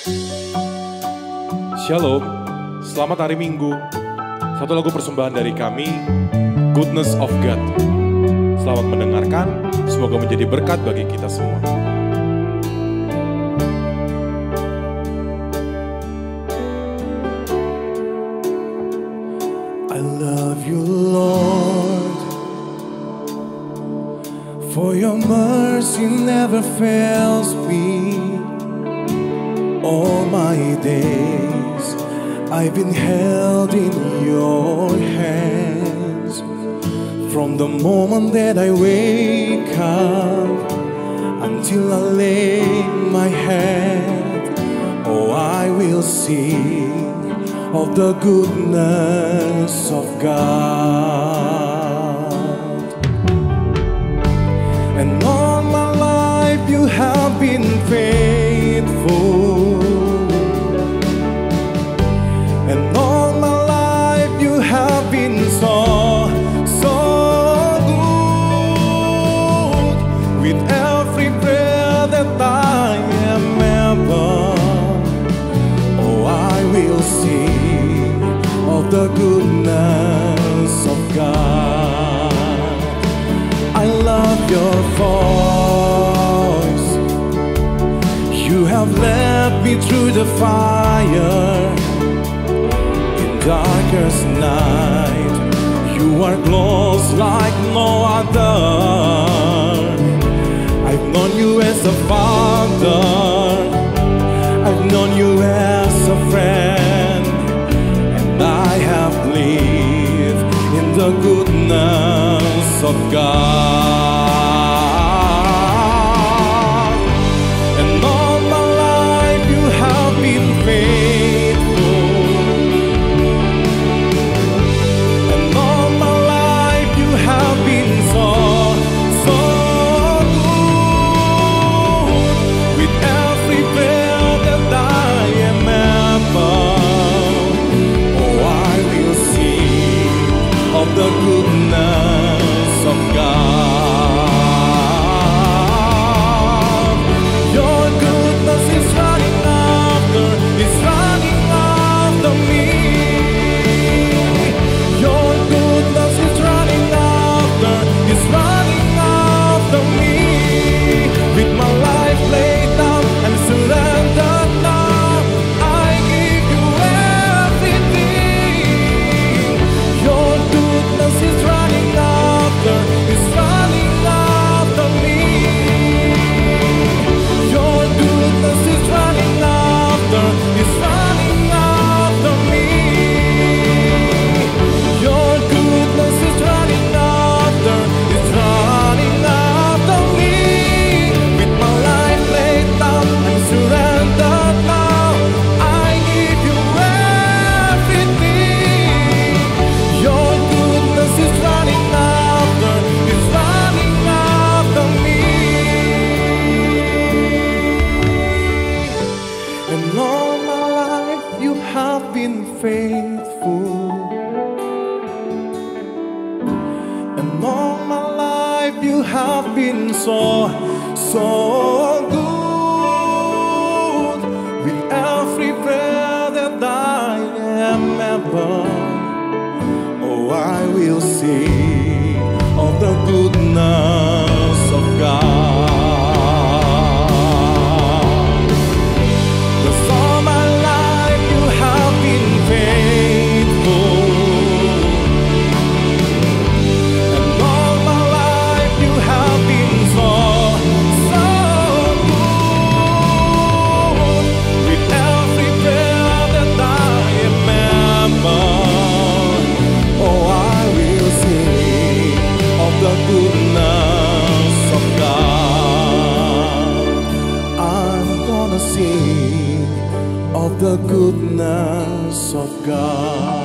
Shalom, selamat hari Minggu. Satu lagu persembahan dari kami, Goodness of God. Selamat mendengarkan, semoga menjadi berkat bagi kita semua. I love you, Lord, for your mercy never fails me. All my days I've been held in your hands. From the moment that I wake up until I lay my head, oh, I will sing of the goodness of God. And all my life you have been faithful. And all my life you have been so good. With every breath that I am ever, oh, I will sing of the goodness of God. I love your voice. You have led me through the fire. Darkest night, you are close like no other. I've known you as a father, I've known you as a friend, and I have lived in the goodness of God. And all my life you have been faithful. The goodness of God. Your goodness is running after me. Your goodness is running after me. With my life laid down and surrendered now, I give you everything. Your goodness is running after me. Your goodness is running after me. Your goodness is running after me. With my life laid down and surrendered now, I give you everything. Your goodness is running after me. And all my life you have been faithful. And all my life you have been so good. With every prayer that I am ever, oh, I will sing of the goodness of God. 'Cause all my life you have been faithful. And all my life you have been so good. With every prayer that I am ever, oh, I will sing of the goodness of God. I'm gonna sing of the goodness of God.